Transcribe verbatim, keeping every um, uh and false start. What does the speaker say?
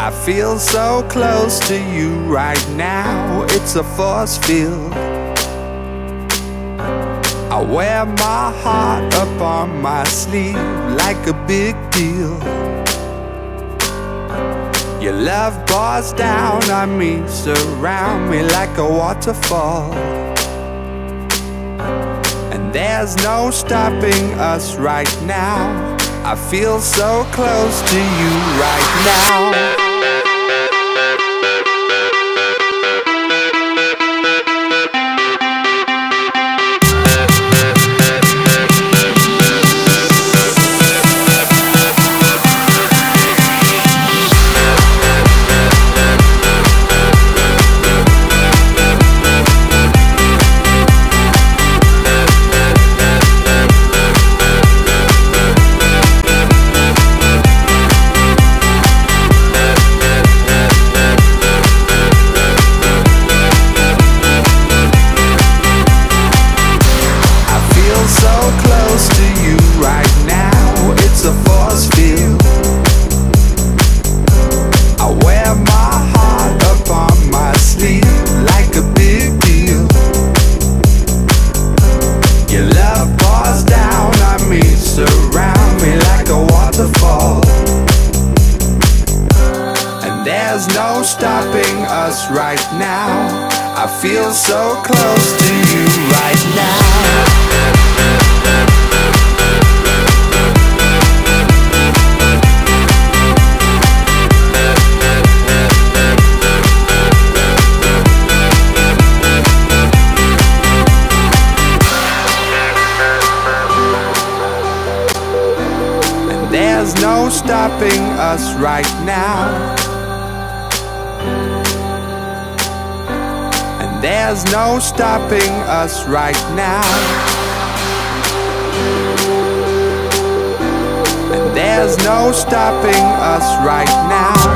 I feel so close to you right now, it's a force field. I wear my heart up on my sleeve like a big deal. Your love pours down on me, surround me like a waterfall. And there's no stopping us right now. I feel so close to you right now. There's no stopping us right now. I feel so close to you right now. And there's no stopping us right now. There's no stopping us right now. And there's no stopping us right now.